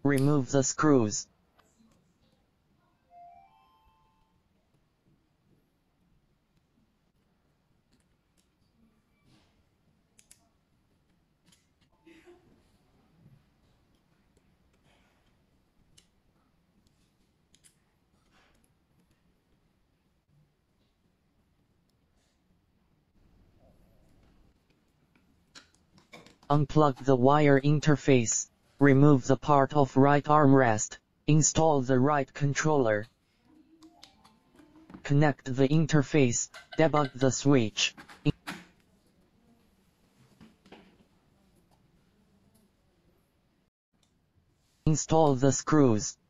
Remove the screws. Unplug the wire interface. Remove the part of right armrest. Install the right controller. Connect the interface. Debug the switch. Install the screws.